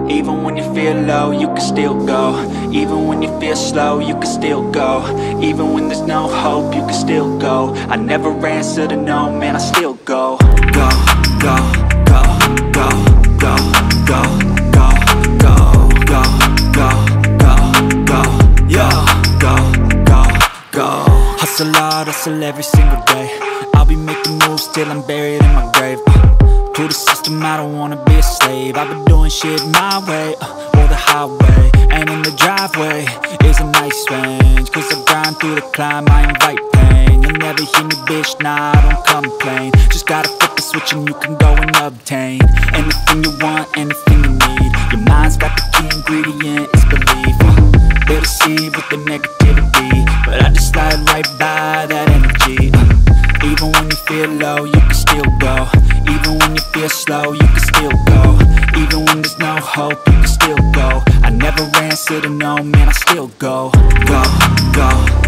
Even when you feel low, you can still go. Even when you feel slow, you can still go. Even when there's no hope, you can still go. I never answer to no, man, I still go. Go, go, go, go, go, go, go, go, go, go, go, go, yo, go, go, go. Hustle hard, hustle every single day. I'll be making moves till I'm buried in my grave. To the system, I don't wanna be a slave. I've been doing shit my way, or the highway. And in the driveway is a nice range, cause I grind through the climb, I invite pain. You'll never hear me, bitch, nah, I don't complain. Just gotta flip the switch and you can go and obtain anything you want, anything you need. Your mind's got the key ingredient, it's belief. They deceive with the negativity, but I just slide right by that energy. Even when you feel low, you can still go. Even when you feel slow, you can still go. Even when there's no hope, you can still go. I never answer to no, man, I still go. Go, go,